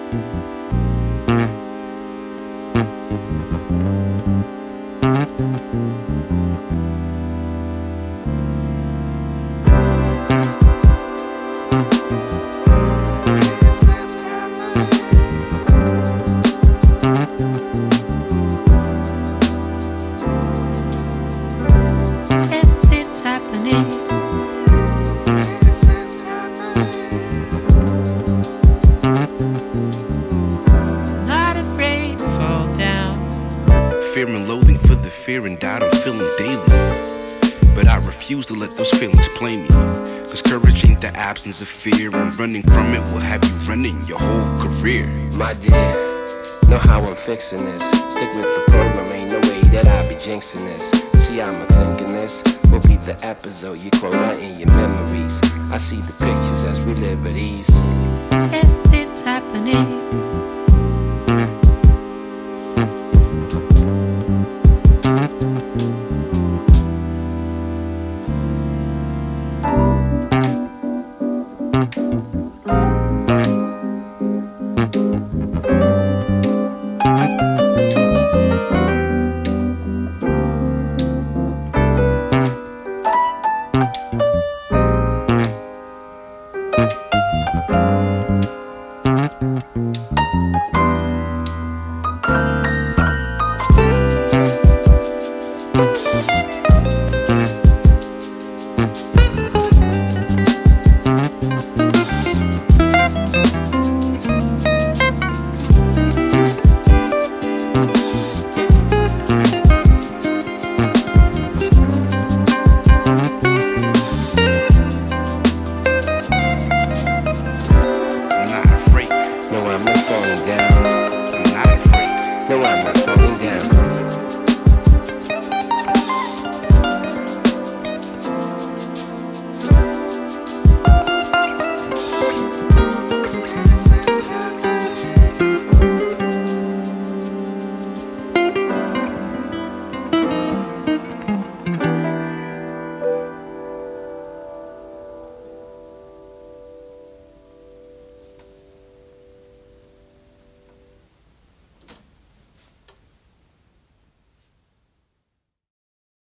Fear and loathing for the fear and doubt I'm feeling daily. But I refuse to let those feelings play me. Cause courage ain't the absence of fear, and running from it will have you running your whole career. My dear, know how I'm fixing this. Stick with the program, ain't no way that I be jinxing this. See, I'm thinking this will be the episode you quote out in your memories. I see the pictures as we live at ease. It's happening.